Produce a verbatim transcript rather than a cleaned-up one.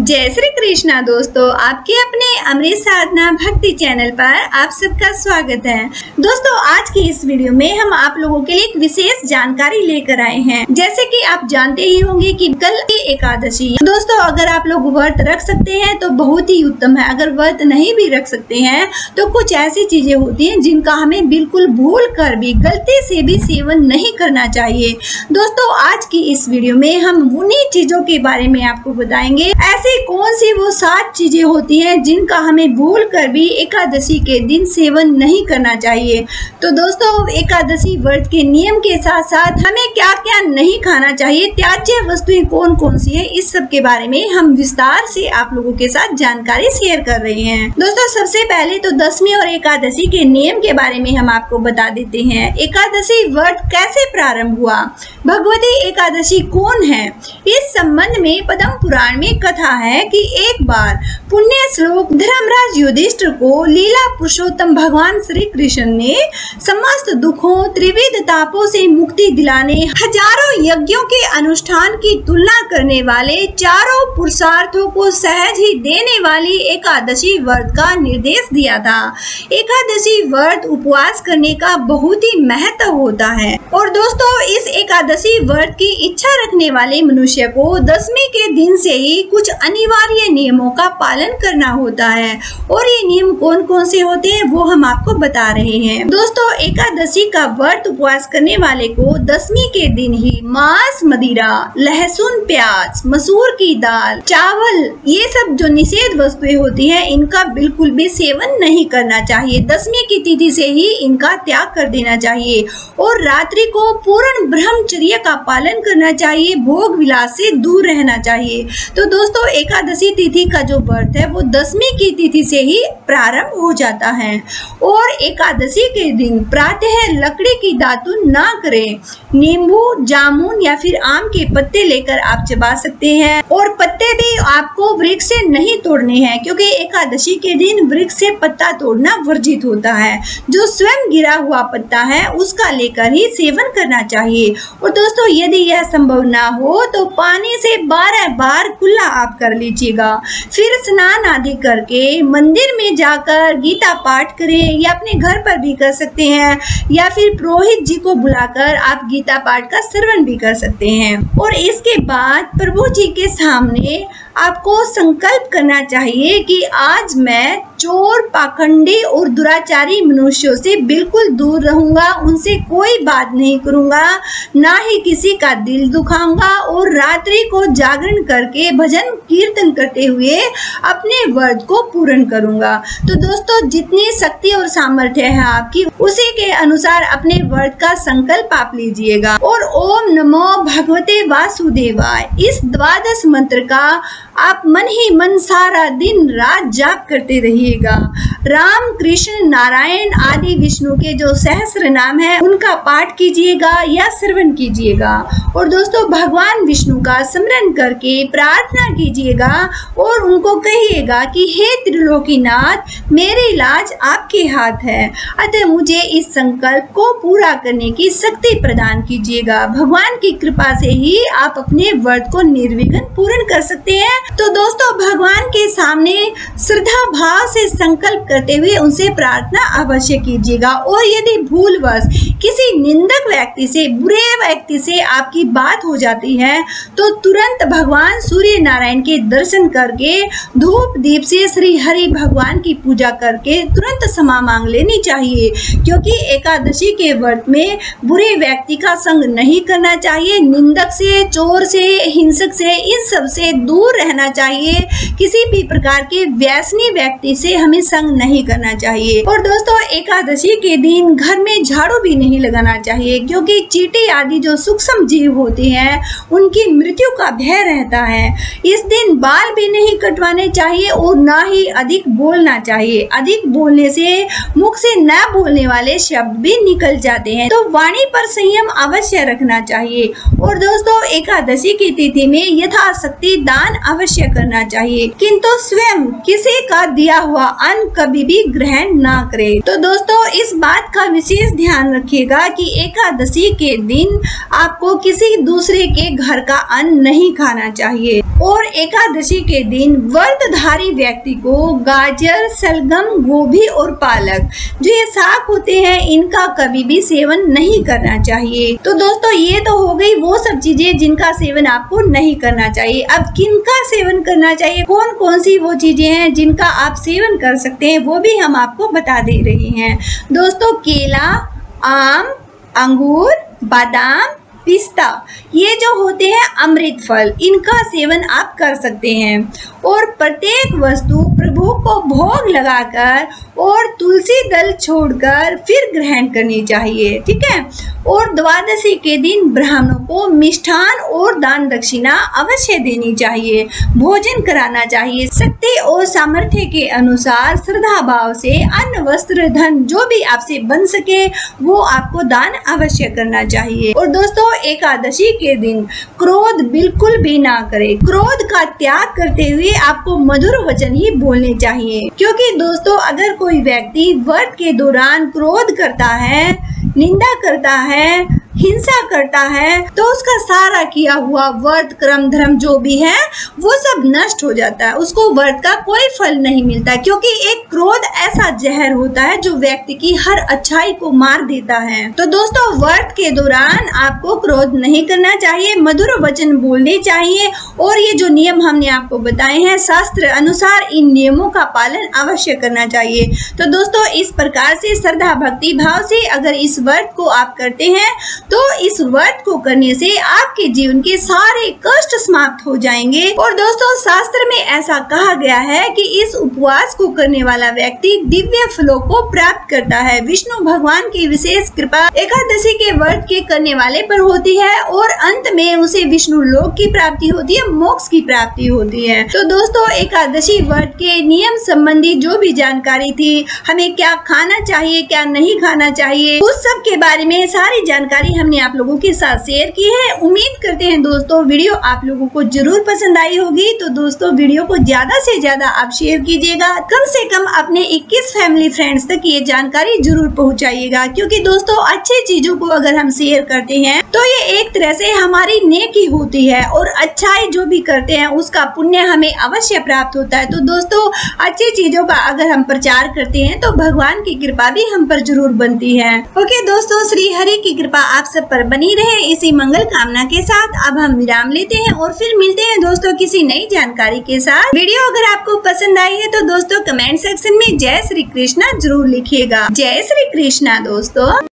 जय श्री कृष्णा दोस्तों, आपके अपने अमृत साधना भक्ति चैनल पर आप सबका स्वागत है। दोस्तों, आज की इस वीडियो में हम आप लोगों के लिए एक विशेष जानकारी लेकर आए हैं। जैसे कि आप जानते ही होंगे कि कल एकादशी। दोस्तों, अगर आप लोग व्रत रख सकते हैं तो बहुत ही उत्तम है। अगर व्रत नहीं भी रख सकते हैं तो कुछ ऐसी चीजें होती हैं जिनका हमें बिल्कुल भूल कर भी, गलती से भी सेवन नहीं करना चाहिए। दोस्तों, आज की इस वीडियो में हम उन्हीं चीजों के बारे में आपको बताएंगे। ऐसे कौन सी वो सात चीजें होती हैं जिनका हमें भूल कर भी एकादशी के दिन सेवन नहीं करना चाहिए। तो दोस्तों, एकादशी व्रत के नियम के साथ साथ हमें क्या क्या नहीं खाना चाहिए, त्याज्य वस्तुएं कौन कौन सी है, इस सब के बारे में हम विस्तार से आप लोगों के साथ जानकारी शेयर कर रहे हैं। दोस्तों, सबसे पहले तो दसवीं और एकादशी के नियम के बारे में हम आपको बता देते हैं। एकादशी व्रत कैसे प्रारंभ हुआ, भगवती एकादशी कौन है, इस संबंध में पद्म पुराण में कथा है कि एक बार पुण्य श्लोक धर्मराज युधिष्ठिर को लीला पुरुषोत्तम भगवान श्री कृष्ण ने समस्त दुखों त्रिविध तापों से मुक्ति दिलाने, हजारों यज्ञों के अनुष्ठान की तुलना करने वाले, चारों पुरुषार्थों को सहज ही देने वाली एकादशी व्रत का निर्देश दिया था। एकादशी व्रत उपवास करने का बहुत ही महत्व होता है और दोस्तों, इस एकादशी व्रत की इच्छा रखने वाले मनुष्य को दसवीं के दिन से ही कुछ अनिवार्य नियमों का पालन करना होता है। और ये नियम कौन कौन से होते हैं वो हम आपको बता रहे हैं। दोस्तों, एकादशी का व्रत उपवास करने वाले को दसवीं के दिन ही मांस, मदिरा, लहसुन, प्याज, मसूर की दाल, चावल, ये सब जो निषेध वस्तुएं होती हैं इनका बिल्कुल भी सेवन नहीं करना चाहिए। दसवीं की तिथि से ही इनका त्याग कर देना चाहिए और रात्रि को पूर्ण ब्रह्मचर्य का पालन करना चाहिए, भोग विलास से दूर रहना चाहिए। तो दोस्तों, एकादशी तिथि का जो व्रत है वो दसवीं की तिथि से ही प्रारंभ हो जाता है। और एकादशी के दिन प्रातः लकड़ी की दातुन ना करें। नींबू, जामुन या फिर आम के पत्ते लेकर आप चबा सकते हैं और पत्ते भी आपको वृक्ष से नहीं तोड़ने हैं, क्योंकि एकादशी के दिन वृक्ष से पत्ता तोड़ना वर्जित होता है। जो स्वयं गिरा हुआ पत्ता है उसका लेकर ही सेवन करना चाहिए। और दोस्तों, यदि यह संभव ना हो तो पानी से बारह बार कुल्ला आप कर लीजिएगा। फिर स्नान आदि करके मंदिर में जाकर गीता पाठ करें, या अपने घर पर भी कर सकते हैं, या फिर पुरोहित जी को बुलाकर आप गीता पाठ का श्रवण भी कर सकते हैं। और इसके बाद प्रभु जी के सामने आपको संकल्प करना चाहिए कि आज मैं चोर, पाखंडी और दुराचारी मनुष्यों से बिल्कुल दूर रहूंगा, उनसे कोई बात नहीं करूंगा, ना ही किसी का दिल दुखाऊंगा और रात्रि को जागरण करके भजन कीर्तन करते हुए अपने व्रत को पूर्ण करूंगा। तो दोस्तों, जितनी शक्ति और सामर्थ्य है आपकी, उसी के अनुसार अपने व्रत का संकल्प आप लीजिएगा। और ओम नमो भगवते वासुदेवाय, इस द्वादश मंत्र का आप मन ही मन सारा दिन रात जाप करते रहिएगा। राम, कृष्ण, नारायण आदि विष्णु के जो सहस्र नाम है उनका पाठ कीजिएगा या श्रवण कीजिएगा। और दोस्तों, भगवान विष्णु का स्मरण करके प्रार्थना कीजिएगा और उनको कहिएगा कि हे त्रिलोकीनाथ, मेरी लाज आपके हाथ है, अतः मुझे इस संकल्प को पूरा करने की शक्ति प्रदान कीजिएगा। भगवान की कृपा से ही आप अपने व्रत को निर्विघ्न पूर्ण कर सकते हैं। तो दोस्तों, भगवान के सामने श्रद्धा भाव से संकल्प करते हुए उनसे प्रार्थना अवश्य कीजिएगा। और यदि भूलवश किसी निंदक व्यक्ति से, बुरे व्यक्ति से आपकी बात हो जाती है तो तुरंत भगवान सूर्य नारायण के दर्शन करके धूप दीप से श्री हरि भगवान की पूजा करके तुरंत क्षमा मांग लेनी चाहिए, क्योंकि एकादशी के व्रत में बुरे व्यक्ति का संग नहीं करना चाहिए। निंदक से, चोर से, हिंसक से, इन सब से दूर रहना चाहिए। किसी भी प्रकार के व्यसनी व्यक्ति से हमें संग नहीं करना चाहिए। और दोस्तों, एकादशी के दिन घर में झाड़ू भी नहीं लगाना चाहिए, क्योंकि चींटी आदि जो सूक्ष्म जीव होते हैं उनकी मृत्यु का भय रहता है। इस दिन बाल भी नहीं कटवाने चाहिए और ना ही अधिक बोलना चाहिए। अधिक बोलने से मुख से न बोलने वाले शब्द भी निकल जाते हैं, तो वाणी पर संयम अवश्य रखना चाहिए। और दोस्तों, एकादशी की तिथि में यथाशक्ति दान अवश्य करना चाहिए, किंतु स्वयं किसी का दिया हुआ अन्न कभी भी ग्रहण ना करें। तो दोस्तों, इस बात का विशेष ध्यान रखिए रखिएगा कि एकादशी के दिन आपको किसी दूसरे के घर का अन्न नहीं खाना चाहिए। और एकादशी के दिन व्रतधारी व्यक्ति को गाजर, सलगम, गोभी और पालक जो ये साग होते हैं इनका कभी भी सेवन नहीं करना चाहिए। तो दोस्तों ये तो हो गई वो सब चीजें जिनका सेवन आपको नहीं करना चाहिए। अब किनका सेवन करना चाहिए, कौन कौन सी वो चीजें हैं जिनका आप सेवन कर सकते हैं, वो भी हम आपको बता दे रहे हैं। दोस्तों केला, आम, अंगूर, बादाम, पिस्ता, ये जो होते हैं अमृत फल, इनका सेवन आप कर सकते हैं। और प्रत्येक वस्तु प्रभु को भोग लगाकर और तुलसी दल छोड़कर फिर ग्रहण करनी चाहिए, ठीक है। और द्वादशी के दिन ब्राह्मणों को मिष्ठान और दान दक्षिणा अवश्य देनी चाहिए, भोजन कराना चाहिए। शक्ति और सामर्थ्य के अनुसार श्रद्धा भाव से अन्न, वस्त्र, धन जो भी आपसे बन सके वो आपको दान अवश्य करना चाहिए। और दोस्तों एकादशी के दिन क्रोध बिल्कुल भी ना करें। क्रोध का त्याग करते हुए आपको मधुर वचन ही बोलने चाहिए, क्योंकि दोस्तों अगर कोई व्यक्ति व्रत के दौरान क्रोध करता है, निंदा करता है, हिंसा करता है, तो उसका सारा किया हुआ व्रत, क्रम, धर्म जो भी है वो सब नष्ट हो जाता है, उसको व्रत का कोई फल नहीं मिलता, क्योंकि एक क्रोध ऐसा जहर होता है जो व्यक्ति की हर अच्छाई को मार देता है। तो दोस्तों व्रत के दौरान आपको क्रोध नहीं करना चाहिए, मधुर वचन बोलने चाहिए। और ये जो नियम हमने आपको बताए हैं शास्त्र अनुसार, इन नियमों का पालन अवश्य करना चाहिए। तो दोस्तों इस प्रकार से श्रद्धा भक्ति भाव से अगर इस व्रत को आप करते हैं तो इस व्रत को करने से आपके जीवन के सारे कष्ट समाप्त हो जाएंगे। और दोस्तों शास्त्र में ऐसा कहा गया है कि इस उपवास को करने वाला व्यक्ति दिव्य फलों को प्राप्त करता है। विष्णु भगवान की विशेष कृपा एकादशी के व्रत के करने वाले पर होती है और अंत में उसे विष्णु लोक की प्राप्ति होती है, मोक्ष की प्राप्ति होती है। तो दोस्तों एकादशी व्रत के नियम संबंधी जो भी जानकारी थी, हमें क्या खाना चाहिए, क्या नहीं खाना चाहिए, उस सब के बारे में सारी जानकारी हमने आप लोगों के साथ शेयर की है। उम्मीद करते हैं दोस्तों वीडियो आप लोगों को जरूर पसंद आई होगी। तो दोस्तों वीडियो को ज्यादा से ज्यादा आप शेयर कीजिएगा, कम से कम अपने इक्कीस फैमिली फ्रेंड्स तक ये जानकारी जरूर पहुंचाइएगा, क्योंकि दोस्तों अच्छी चीजों को अगर हम शेयर करते हैं तो ये एक तरह से हमारी नेकी होती है और अच्छाई जो भी करते हैं उसका पुण्य हमें अवश्य प्राप्त होता है। तो दोस्तों अच्छी चीजों का अगर हम प्रचार करते हैं तो भगवान की कृपा भी हम पर जरूर बनती है। ओके दोस्तों, श्री हरि की कृपा आप सब पर बनी रहे, इसी मंगल कामना के साथ अब हम विराम लेते हैं और फिर मिलते हैं दोस्तों किसी नई जानकारी के साथ। वीडियो अगर आपको पसंद आई है तो दोस्तों कमेंट सेक्शन में जय श्री कृष्णा जरूर लिखिएगा। जय श्री कृष्णा दोस्तों।